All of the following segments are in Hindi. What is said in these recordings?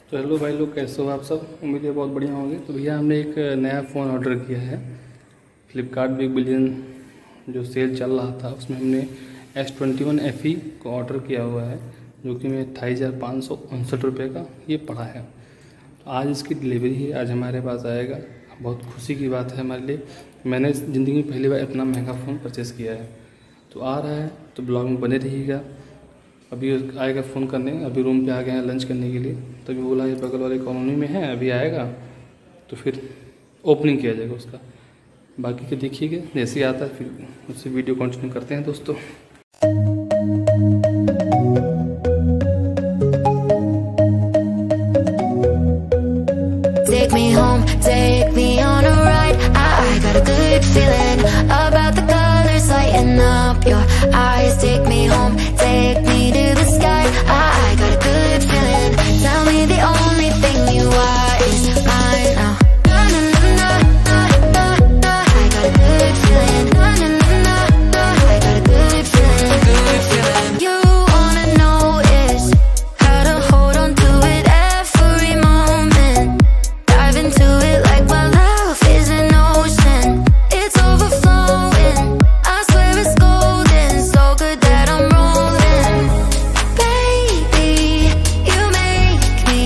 तो हेलो भाई लोग, कैसे हो आप सब? उम्मीद है बहुत बढ़िया होंगे। तो भैया हमने एक नया फ़ोन ऑर्डर किया है। फ्लिपकार्ट बिग बिलियन जो सेल चल रहा था उसमें हमने S21 FE को ऑर्डर किया हुआ है, जो कि में 28,559 रुपये का ये पड़ा है। तो आज इसकी डिलीवरी है, आज हमारे पास आएगा। बहुत खुशी की बात है हमारे लिए। मैंने ज़िंदगी में पहली बार इतना महंगा फ़ोन परचेज़ किया है। तो आ रहा है तो ब्लॉग में बने रहिएगा। अभी आएगा फ़ोन करने, अभी रूम पे आ गए हैं लंच करने के लिए। तभी बोला ये बगल वाले कॉलोनी में है, अभी आएगा तो फिर ओपनिंग किया जाएगा उसका। बाकी के देखिएगा, जैसे ही आता है फिर उससे वीडियो कंटिन्यू करते हैं दोस्तों। Take me home, take me on a ride. I got a good feeling about the colors lighting up your eyes. Take me home, take me to the sky. I got a good feeling. Tell me the only thing you are is mine now. Na na na na na na. I got a good feeling. Na na na na. I got a good feeling. Good feeling. You wanna know is how to hold on to it every moment. Dive into it like my love is an ocean. It's overflowing. I swear it's golden. So good that I'm rolling. Baby, you make me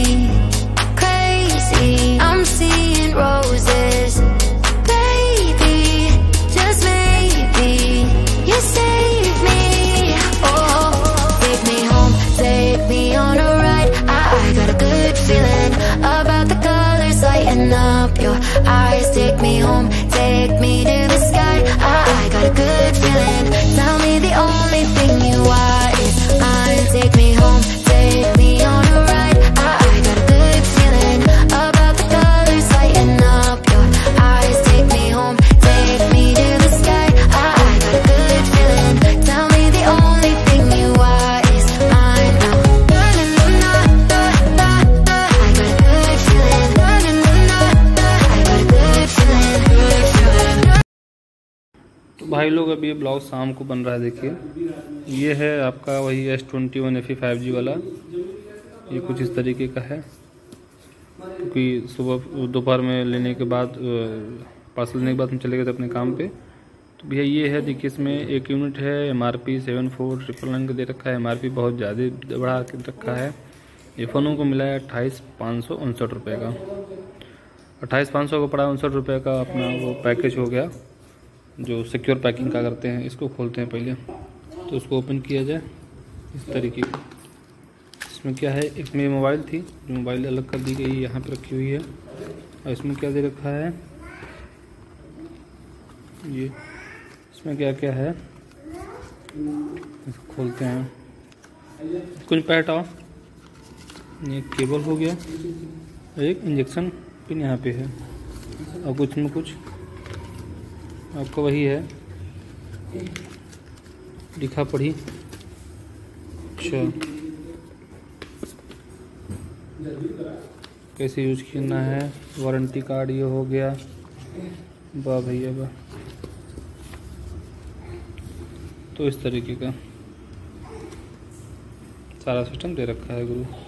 crazy. I'm seeing roses. Baby, just maybe you save me. Oh, take me home, take me on a ride. I got a good feeling about the colors lighting up your eyes. Take me home, take me to the sky. I got a good feeling. Tell me the only thing you are is mine. Take me home, take me on a ride. I got a good feeling about the colors lighting up your eyes. Take me home, take me to the sky. I got a good feeling. Tell me the only thing you are is mine now. Na na na na na na. I got a good feeling. Na na na na. I got a good feeling. Good feeling. तो भाई लोग, अभी ये ब्लॉग शाम को बन रहा है। देखिए, ये है आपका वही S21 FE 5G वाला। ये कुछ इस तरीके का है, क्योंकि सुबह दोपहर में लेने के बाद पार्सल लेने के बाद हम चले गए थे अपने काम पे। तो भैया ये है, देखिए इसमें एक यूनिट है। MRP 74,999 का दे रखा है। MRP बहुत ज़्यादा बढ़ा के रखा है। ये फ़ोनों को मिला है 28,559 रुपये का। 28,500 को पड़ा 59 रुपये का अपना वो पैकेज हो गया, जो सिक्योर पैकिंग का करते हैं। इसको खोलते हैं पहले, तो उसको ओपन किया जाए इस तरीके का। इसमें क्या है, इसमें मोबाइल थी, जो मोबाइल अलग कर दी गई, यहाँ पे रखी हुई है। और इसमें क्या दे रखा है, ये इसमें क्या क्या है, इसको खोलते हैं। कुछ पैट आओ, ये केबल हो गया, एक इंजेक्शन पिन यहाँ पे है, और कुछ में कुछ आपका वही है, लिखा पढ़ी। अच्छा, कैसे यूज करना है, वारंटी कार्ड ये हो गया। वाह भैया वाह। तो इस तरीके का सारा सिस्टम दे रखा है गुरु।